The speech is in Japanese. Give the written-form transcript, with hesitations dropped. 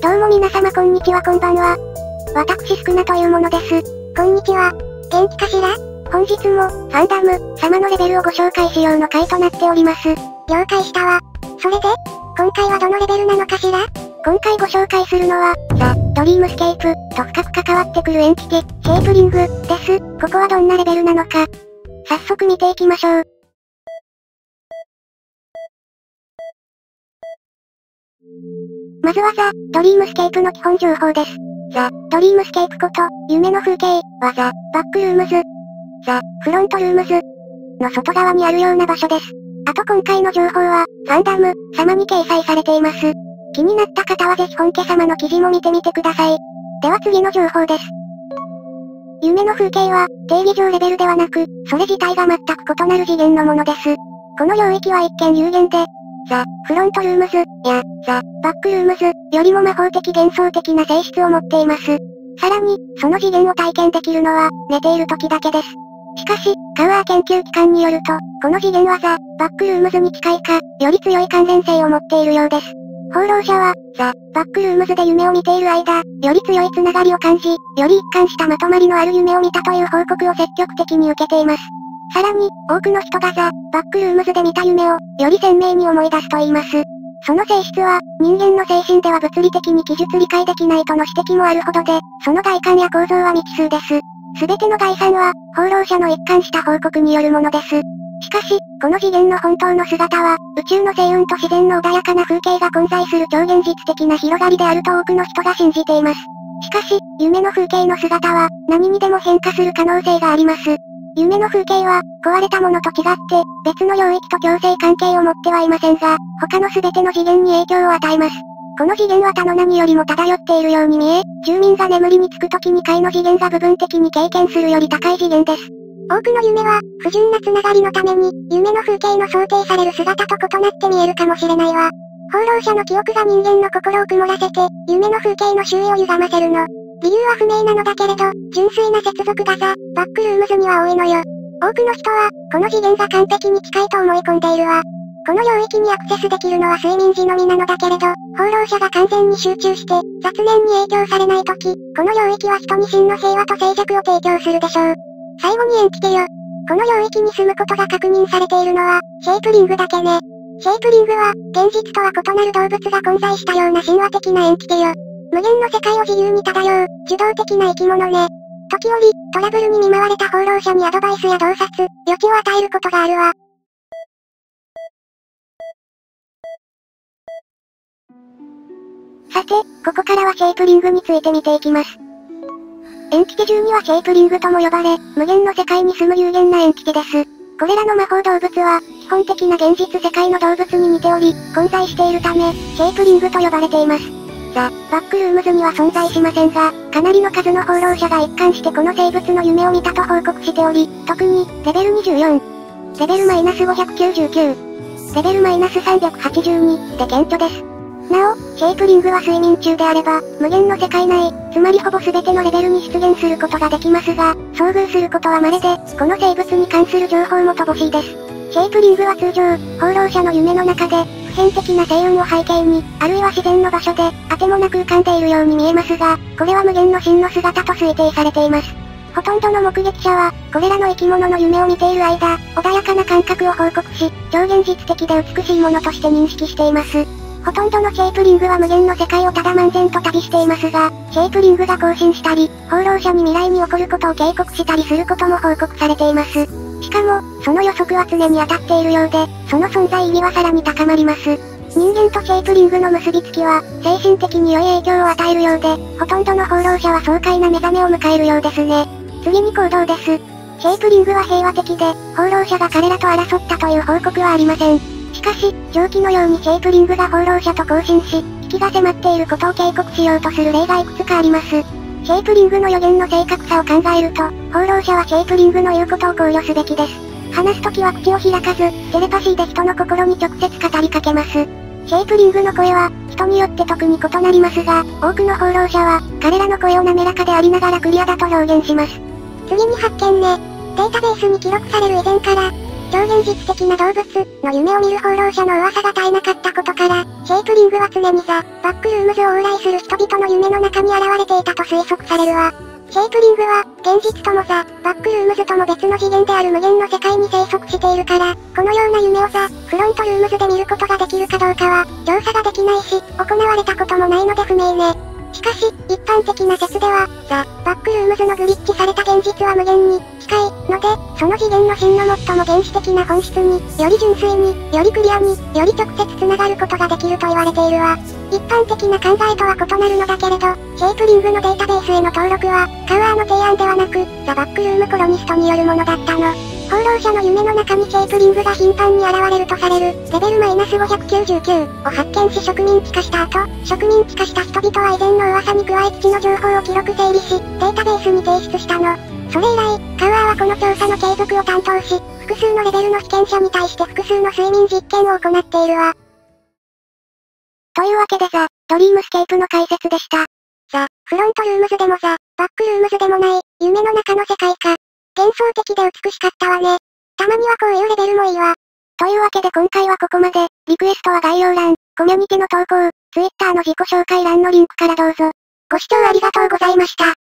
どうも皆様こんにちはこんばんは。私スクナというものです。 こんにちは。元気かしら？ 本日も、ファンダム、様のレベルをご紹介しようの回となっております。 了解したわ。それで、今回はどのレベルなのかしら？ 今回ご紹介するのは、ザ・ドリームスケープと深く関わってくるエンティティ、シェイプリングです。ここはどんなレベルなのか。早速見ていきましょう。まずはザ・ドリームスケープの基本情報です。ザ・ドリームスケープこと、夢の風景はザ・バックルームズ、ザ・フロントルームズの外側にあるような場所です。あと今回の情報は、ファンダム様に掲載されています。気になった方はぜひ本家様の記事も見てみてください。では次の情報です。夢の風景は、定義上レベルではなく、それ自体が全く異なる次元のものです。この領域は一見有限で、ザ・フロントルームズやザ・バックルームズよりも魔法的幻想的な性質を持っています。さらに、その次元を体験できるのは、寝ている時だけです。しかし、カウアー研究機関によると、この次元はザ・バックルームズに近いか、より強い関連性を持っているようです。放浪者は、ザ・バックルームズで夢を見ている間、より強いつながりを感じ、より一貫したまとまりのある夢を見たという報告を積極的に受けています。さらに、多くの人がザ・バックルームズで見た夢を、より鮮明に思い出すと言います。その性質は、人間の精神では物理的に記述理解できないとの指摘もあるほどで、その外観や構造は未知数です。すべての概算は、放浪者の一貫した報告によるものです。しかし、この次元の本当の姿は、宇宙の星雲と自然の穏やかな風景が混在する超現実的な広がりであると多くの人が信じています。しかし、夢の風景の姿は、何にでも変化する可能性があります。夢の風景は、壊れたものと違って、別の領域と共生関係を持ってはいませんが、他の全ての次元に影響を与えます。この次元は他の何よりも漂っているように見え、住民が眠りにつく時に下位の次元が部分的に経験するより高い次元です。 多くの夢は、不純なつながりのために、夢の風景の想定される姿と異なって見えるかもしれないわ。放浪者の記憶が人間の心を曇らせて、夢の風景の周囲を歪ませるの。理由は不明なのだけれど、純粋な接続がザ・バックルームズには多いのよ。多くの人は、この次元が完璧に近いと思い込んでいるわ。この領域にアクセスできるのは睡眠時のみなのだけれど、放浪者が完全に集中して、雑念に影響されないとき、この領域は人に真の平和と静寂を提供するでしょう。最後にエンティティよ。この領域に住むことが確認されているのは、シェイプリングだけね。シェイプリングは、現実とは異なる動物が混在したような神話的なエンティティよ。無限の世界を自由に漂う、受動的な生き物ね。時折、トラブルに見舞われた放浪者にアドバイスや洞察、余地を与えることがあるわ。 さて、ここからはシェイプリングについて見ていきます。エンティティ中にはシェイプリングとも呼ばれ、無限の世界に住む有限なエンティティです。これらの魔法動物は、基本的な現実世界の動物に似ており、混在しているため、シェイプリングと呼ばれています。ザ・バックルームズには存在しませんが、かなりの数の放浪者が一貫してこの生物の夢を見たと報告しており、特に、レベル24、レベル-599、レベル-382で顕著です。なお、シェイプリングは睡眠中であれば、無限の世界内、つまりほぼ全てのレベルに出現することができますが、遭遇することは稀で、この生物に関する情報も乏しいです。シェイプリングは通常、放浪者の夢の中で、普遍的な星雲を背景に、あるいは自然の場所で、あてもなく浮かんでいるように見えますが、これは無限の真の姿と推定されています。ほとんどの目撃者は、これらの生き物の夢を見ている間、穏やかな感覚を報告し、超現実的で美しいものとして認識しています。ほとんどのシェイプリングは無限の世界をただ漫然と旅していますが、シェイプリングが更新したり、放浪者に未来に起こることを警告したりすることも報告されています。しかも、その予測は常に当たっているようで、その存在意義はさらに高まります。人間とシェイプリングの結びつきは、精神的に良い影響を与えるようで、ほとんどの放浪者は爽快な目覚めを迎えるようですね。次に行動です。シェイプリングは平和的で、放浪者が彼らと争ったという報告はありません。しかし、上記のようにシェイプリングが放浪者と交信し、危機が迫っていることを警告しようとする例がいくつかあります。シェイプリングの予言の正確さを考えると、放浪者はシェイプリングの言うことを考慮すべきです。話すときは口を開かず、テレパシーで人の心に直接語りかけます。シェイプリングの声は、人によって特に異なりますが、多くの放浪者は、彼らの声を滑らかでありながらクリアだと表現します。 次に発見ね。データベースに記録される以前から、超超現実的な動物の夢を見る放浪者の噂が絶えなかったことから、シェイプリングは常にザ・バックルームズを往来する人々の夢の中に現れていたと推測されるわ。シェイプリングは、現実ともザ・バックルームズとも別の次元である無限の世界に生息しているから、このような夢をザ・フロントルームズで見ることができるかどうかは、調査ができないし、行われたこともないので不明ね。しかし、一般的な説では、ザ・バックルームズのグリッチされた現実は無限に近いので、その次元の真の最も原始的な本質に、より純粋に、よりクリアに、より直接繋がることができると言われているわ。一般的な考えとは異なるのだけれど、シェイプリングのデータベースへの登録は、カウアーの提案ではなく、ザ・バックルームコロニストによるものだったの。放浪者の夢の中にシェイプリングが頻繁に現れるとされる、レベル -599 を発見し植民地化した後、植民地化した人々は以前の噂に加え基地の情報を記録整理し、データベースに提出したの。それ以来、カウアーはこの調査の継続を担当し、複数のレベルの被験者に対して複数の睡眠実験を行っているわ。 というわけでザ・ドリームスケープの解説でした。 ザ・フロントルームズでもザ・バックルームズでもない、夢の中の世界か。幻想的で美しかったわね。たまにはこういうレベルもいいわ。 というわけで今回はここまで。リクエストは概要欄、コミュニティの投稿、Twitter の自己紹介欄のリンクからどうぞ。ご視聴ありがとうございました。